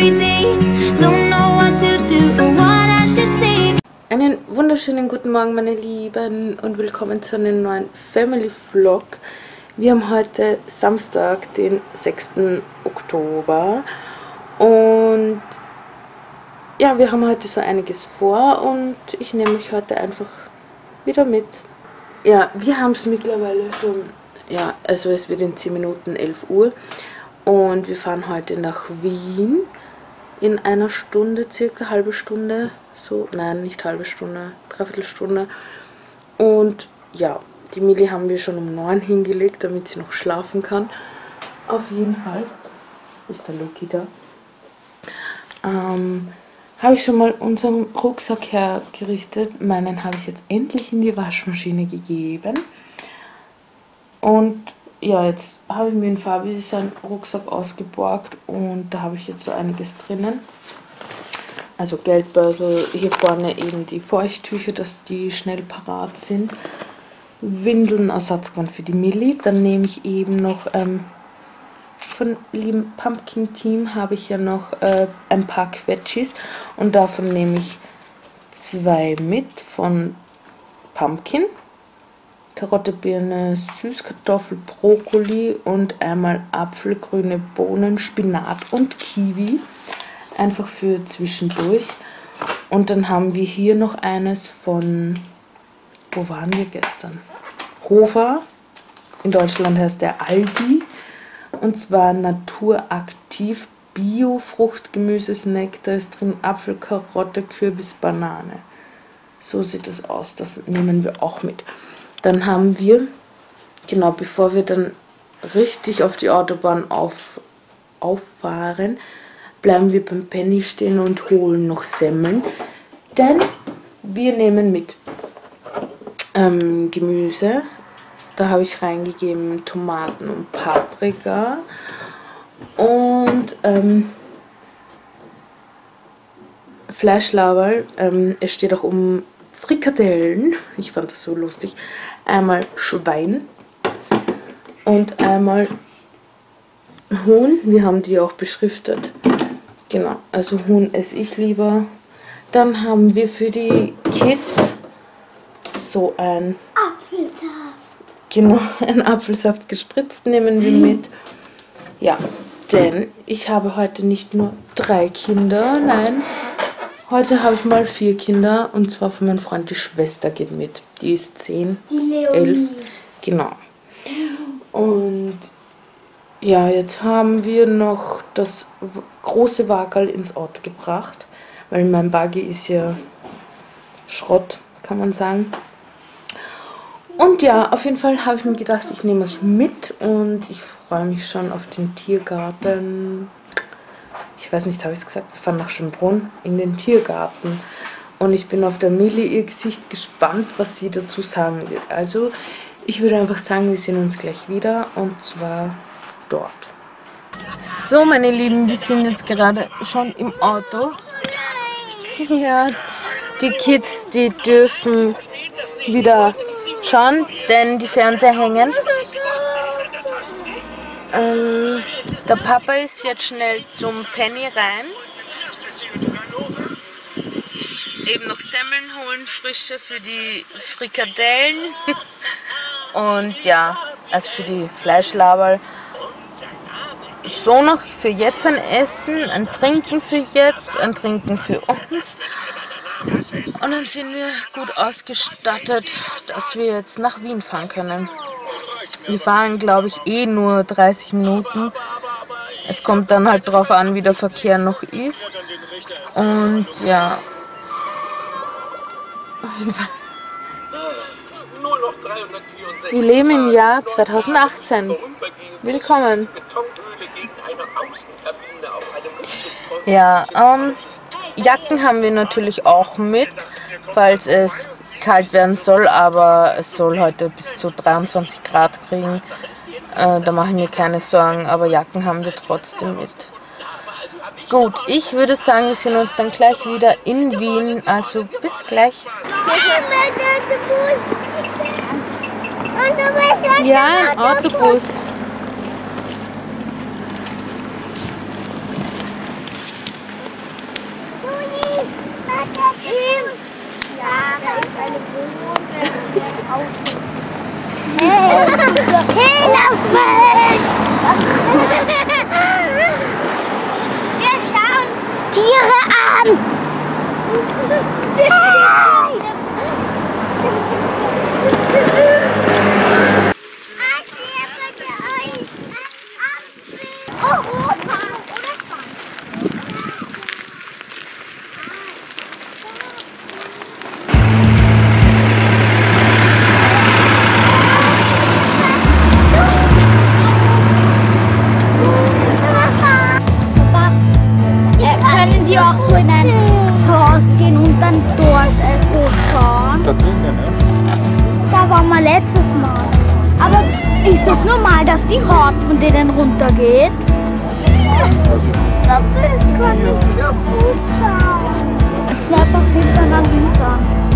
Einen wunderschönen guten Morgen, meine Lieben, und willkommen zu einem neuen Family Vlog. Wir haben heute Samstag, den 6. Oktober, und ja, wir haben heute so einiges vor und ich nehme euch heute einfach wieder mit. Ja, wir haben es mittlerweile schon, ja, also es wird in 10 Minuten 11 Uhr und wir fahren heute nach Wien in einer Stunde, circa halbe Stunde. So, nein, nicht halbe Stunde, dreiviertel Stunde. Und ja, die Milli haben wir schon um 9 hingelegt, damit sie noch schlafen kann. Auf jeden Fall ist der Loki da. Habe ich schon mal unseren Rucksack hergerichtet. Meinen habe ich jetzt endlich in die Waschmaschine gegeben. Und ja, jetzt habe ich mir in Fabi seinen Rucksack ausgeborgt und da habe ich jetzt so einiges drinnen. Also Geldbörsel, hier vorne eben die Feuchttücher, dass die schnell parat sind. Windeln, Ersatzband für die Milli. Dann nehme ich eben noch von lieben Pumpkin Team habe ich ja noch ein paar Quetschis. Und davon nehme ich 2 mit von Pumpkin. Karotte, Birne, Süßkartoffel, Brokkoli und einmal Apfel, grüne Bohnen, Spinat und Kiwi. Einfach für zwischendurch. Und dann haben wir hier noch eines von, wo waren wir gestern? Hofer. In Deutschland heißt der Aldi. Und zwar naturaktiv Bio-Fruchtgemüse-Snack. Da ist drin Apfel, Karotte, Kürbis, Banane. So sieht das aus. Das nehmen wir auch mit. Dann haben wir, genau bevor wir dann richtig auf die Autobahn auffahren, bleiben wir beim Penny stehen und holen noch Semmeln. Denn wir nehmen mit Gemüse. Da habe ich reingegeben Tomaten und Paprika. Und Fleischlaberl. Es steht auch um Frikadellen. Ich fand das so lustig. Einmal Schwein und einmal Huhn. Wir haben die auch beschriftet. Genau, also Huhn esse ich lieber. Dann haben wir für die Kids so ein Apfelsaft. Genau, ein Apfelsaft gespritzt nehmen wir mit. Ja, denn ich habe heute nicht nur 3 Kinder, nein, heute habe ich mal 4 Kinder, und zwar von meinem Freund, die Schwester geht mit. Die ist 10, 11, genau. Und ja, jetzt haben wir noch das große Waggerl ins Auto gebracht, weil mein Buggy ist ja Schrott, kann man sagen. Und ja, auf jeden Fall habe ich mir gedacht, ich nehme euch mit und ich freue mich schon auf den Tiergarten. Ich weiß nicht, habe ich es gesagt? Wir fahren nach Schönbrunn in den Tiergarten. Und ich bin auf der Milli ihr Gesicht gespannt, was sie dazu sagen wird. Also, ich würde einfach sagen, wir sehen uns gleich wieder, und zwar dort. So, meine Lieben, wir sind jetzt gerade schon im Auto. Ja, die Kids, die dürfen wieder schauen, denn die Fernseher hängen. Der Papa ist jetzt schnell zum Penny rein. Eben noch Semmeln holen, frische für die Frikadellen. Und ja, also für die Fleischlaberl. So noch für jetzt ein Essen, ein Trinken für jetzt, ein Trinken für uns. Und dann sind wir gut ausgestattet, dass wir jetzt nach Wien fahren können. Wir fahren, glaube ich, nur 30 Minuten. Es kommt dann halt drauf an, wie der Verkehr noch ist. Und ja, auf jeden Fall. Wir leben im Jahr 2018. Willkommen. Ja, Jacken haben wir natürlich auch mit, falls es kalt werden soll, aber es soll heute bis zu 23 Grad kriegen. Da mache ich mir keine Sorgen, aber Jacken haben wir trotzdem mit. Gut, ich würde sagen, wir sehen uns dann gleich wieder in Wien, also bis gleich. Ja, ein Autobus. Hinterfeld! Wir schauen Tiere an! Europa oder Spanien? Können die auch so in ein Haus gehen und dann dort so schauen? Da drinnen, ne? Da waren wir letztes Mal. Aber ist es normal, dass die Haut von denen runtergeht? Das kann ich so gut schauen. Jetzt einfach hintereinander.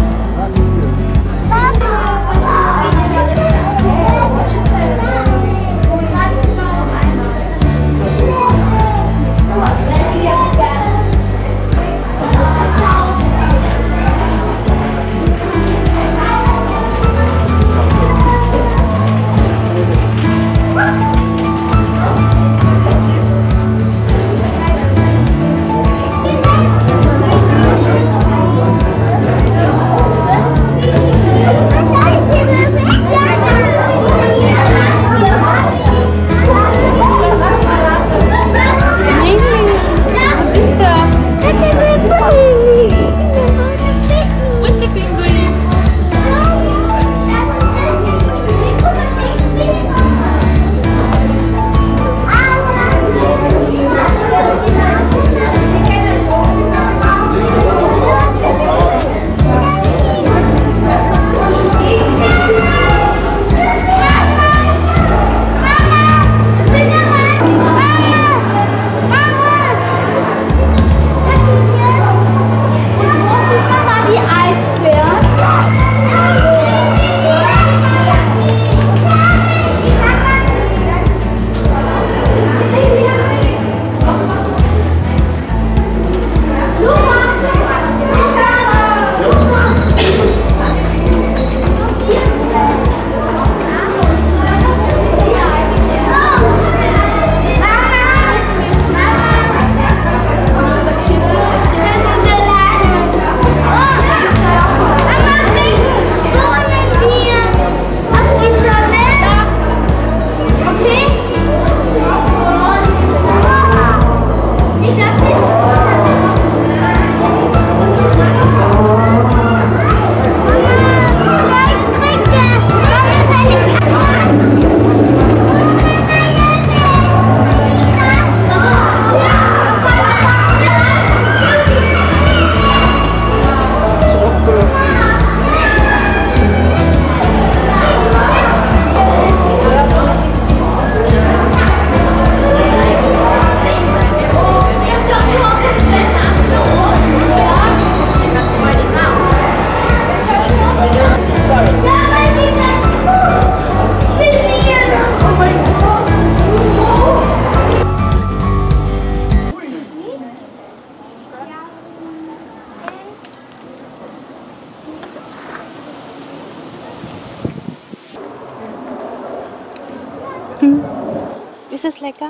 Ist es lecker?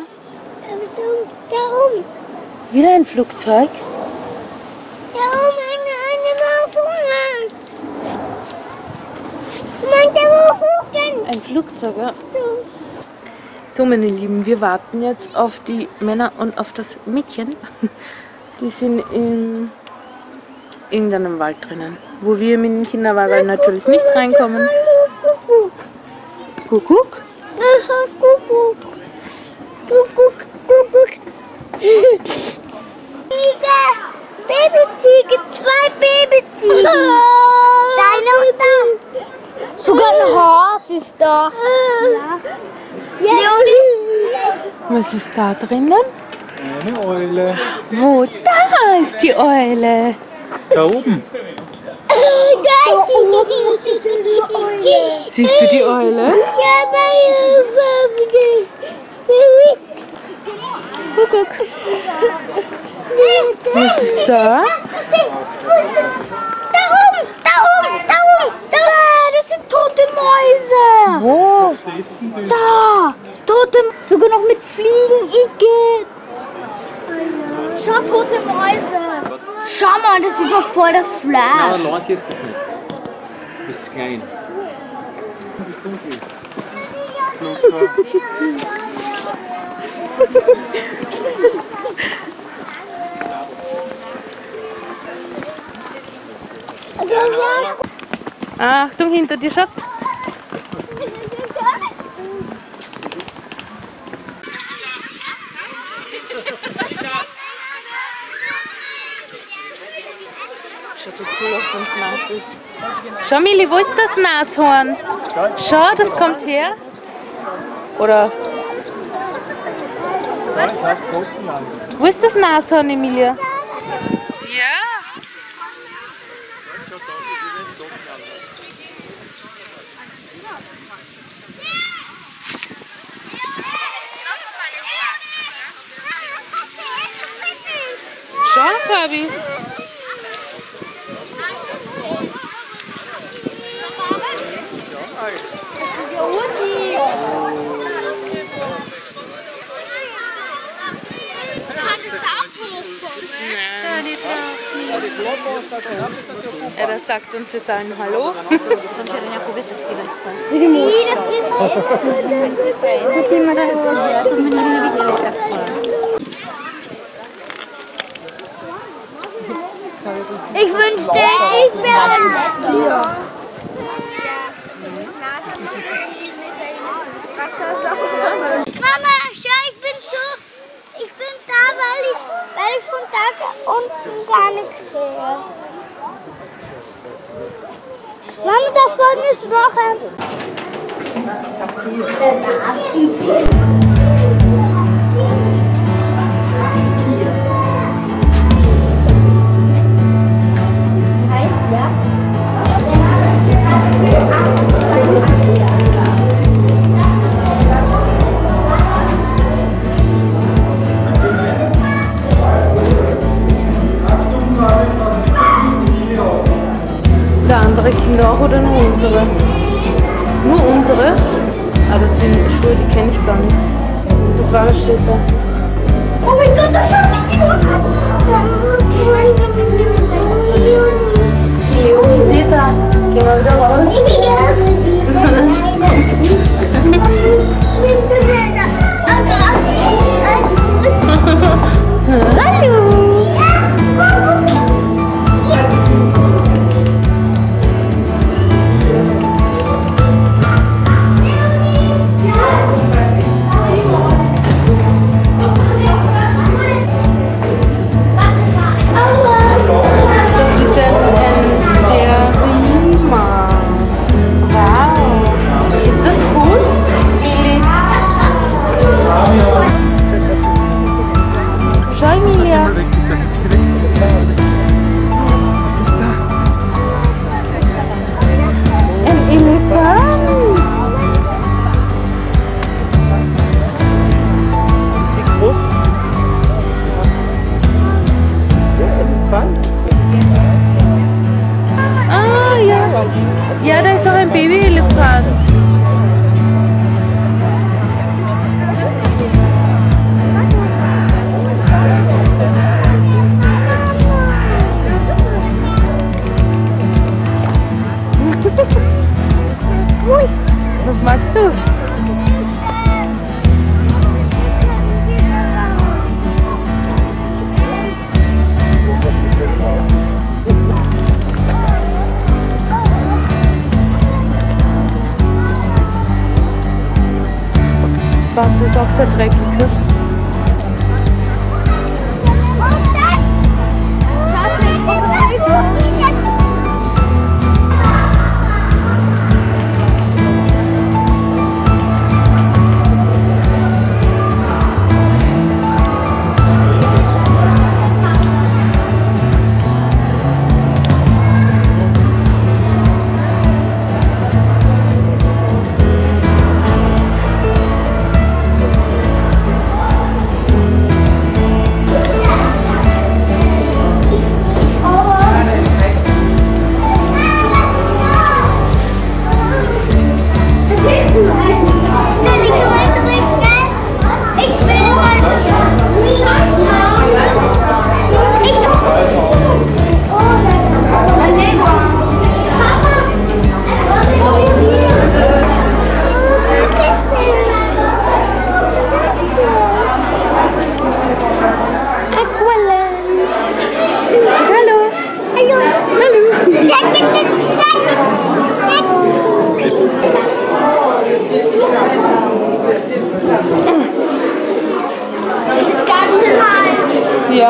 Da oben. Wieder ein Flugzeug? Da oben eine Waffe. Nein, da oben. Ein Flugzeug, ja. So, meine Lieben, wir warten jetzt auf die Männer und auf das Mädchen. Die sind in irgendeinem Wald drinnen, wo wir mit dem Kinderwagen natürlich nicht reinkommen. Kuckuck. Kuckuck? Kuckuck. Kuckuck. Kuckuck. Tiger. Babyziege. 2 Babyziegen. Deine und da. Sogar ein Haus ist da. Ja. Leonie. Was ist da drinnen? Eine Eule. Wo? Da ist die Eule. Da oben. Siehst du die Eule? Ja, Kuckuck. Was ist da? Da oben. Das sind tote Mäuse. Wo? Die schau, tote Mäuse. Schau mal, das ist doch voll das Nein, Fleisch. lang siehst du das nicht. Du bist zu klein. Du bist dunkel. Achtung, hinter dir, Schatz. Schau, wie cool das sonst nass ist. Schau, Mili, wo ist das Nashorn? Schau, das kommt her. Oder? Wo ist das Nashorn, Emilia? Ja. Schau, Fabi. Das ist ja urtief. Kann es da auch hochkommen? Ja, nicht draußen. Er sagt uns jetzt allen Hallo. Nee, das wird ich wünschte, ich wäre ein Tier. Mama, schau, ich bin da, weil ich von da unten gar nichts sehe. Mama, da vorne ist noch eins. Der andere Kinder auch oder nur unsere? Nur unsere? Ah, das sind Schuhe, die kenne ich gar nicht. Das war das steht da. Oh mein Gott, das schaut nicht gut Leo, wie sieht er? Geh mal wieder raus. Hallo. Das ist ein Serima. Wow. Ist das cool, Mili? Schau, Emilia. Ein Elefant. Wie groß? Ah, ja. Ja, da ist auch ein Babyelefant. Was magst du? Das Wasser ist auch sehr dreckig. Ne?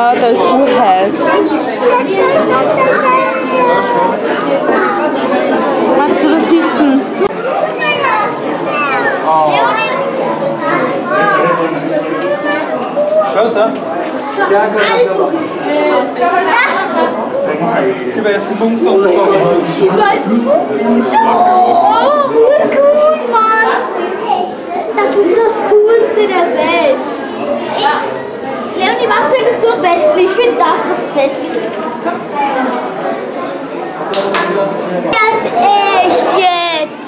Ja, da ist heiß. Magst du da sitzen? Schau da. Die weißen Punkte und so. Die weißen Punkte? Oh, gut, Mann! Das ist das Coolste der Welt. Leonie, was findest du am besten? Ich finde das Beste. Das echt jetzt!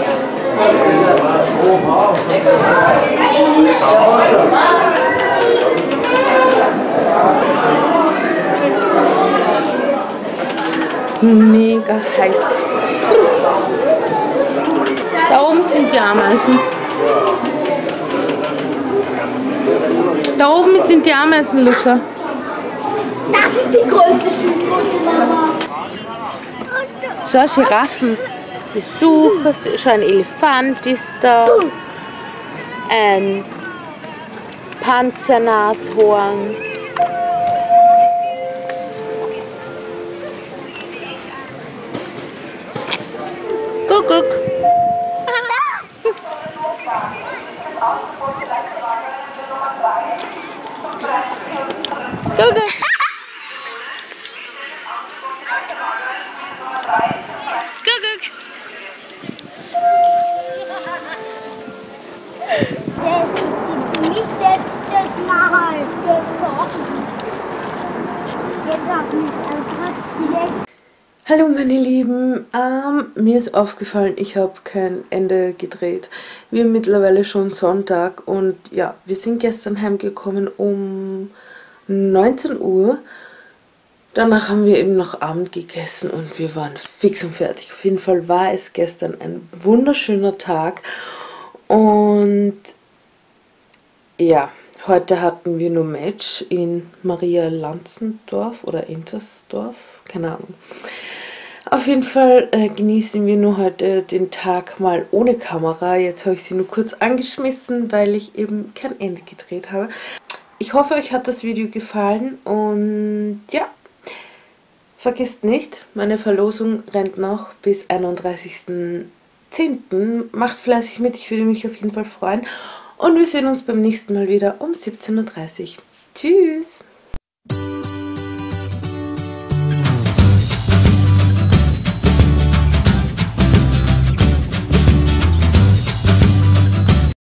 Mega heiß. Da oben sind die Ameisen. Da oben sind die Ameisen, Luca. Das ist die größte Schildkröte, Mama. Schau, Giraffen. Besucher, schau, ein Elefant ist da. Ein Panzernashorn. Guck, guck. Guck, guck. Nicht letztes Mal. Jetzt auch nicht. Hallo meine Lieben, mir ist aufgefallen, ich habe kein Ende gedreht. Wir haben mittlerweile schon Sonntag und ja, wir sind gestern heimgekommen um 19 Uhr. Danach haben wir eben noch Abend gegessen und wir waren fix und fertig. Auf jeden Fall war es gestern ein wunderschöner Tag und ja, heute hatten wir nur Match in Maria Lanzendorf oder Intersdorf, keine Ahnung. Auf jeden Fall genießen wir nur heute den Tag mal ohne Kamera. Jetzt habe ich sie nur kurz angeschmissen, weil ich eben kein Ende gedreht habe. Ich hoffe, euch hat das Video gefallen und ja, vergesst nicht, meine Verlosung rennt noch bis 31.10. Macht fleißig mit, ich würde mich auf jeden Fall freuen. Und wir sehen uns beim nächsten Mal wieder um 17:30 Uhr. Tschüss!